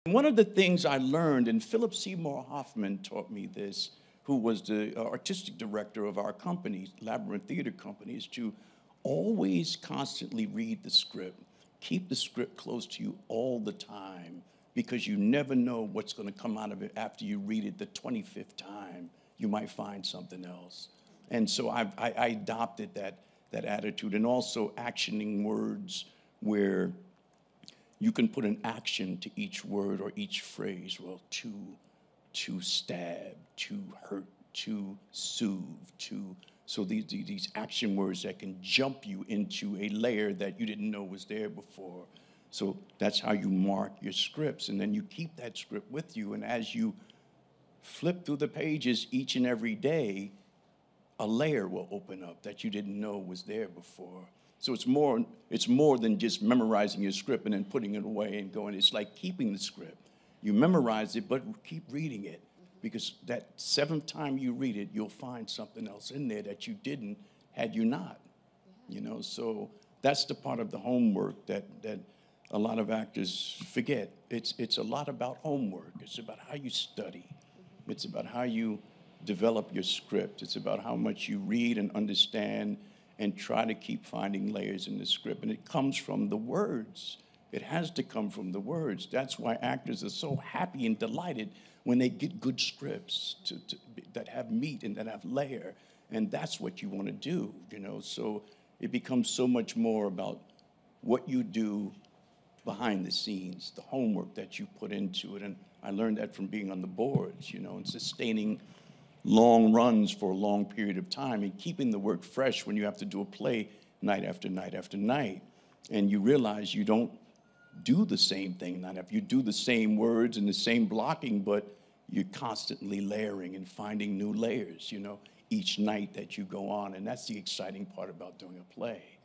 One of the things I learned, and Philip Seymour Hoffman taught me this, who was the artistic director of our company, Labyrinth Theater Company, is to always constantly read the script. Keep the script close to you all the time, because you never know what's going to come out of it after you read it the 25th time. You might find something else. And so I adopted that attitude, and also actioning words where you can put an action to each word or each phrase. Well, to stab, to hurt, to soothe, so these action words that can jump you into a layer that you didn't know was there before. So that's how you mark your scripts, and then you keep that script with you, and as you flip through the pages each and every day, a layer will open up that you didn't know was there before. So it's more than just memorizing your script and then putting it away and going. It's like keeping the script. You memorize it, but keep reading it, because that seventh time you read it, you'll find something else in there that you didn't had you not. You know, so that's the part of the homework that a lot of actors forget. It's a lot about homework. It's about how you study. It's about how you develop your script. It's about how much you read and understand and try to keep finding layers in the script. And it comes from the words. It has to come from the words. That's why actors are so happy and delighted when they get good scripts that have meat and that have layer. And that's what you want to do, you know. So it becomes so much more about what you do behind the scenes, the homework that you put into it. And I learned that from being on the boards, you know, and sustaining long runs for a long period of time and keeping the work fresh when you have to do a play night after night after night. And you realize you don't do the same thing night after. You do the same words and the same blocking, but you're constantly layering and finding new layers, you know, each night that you go on. And that's the exciting part about doing a play.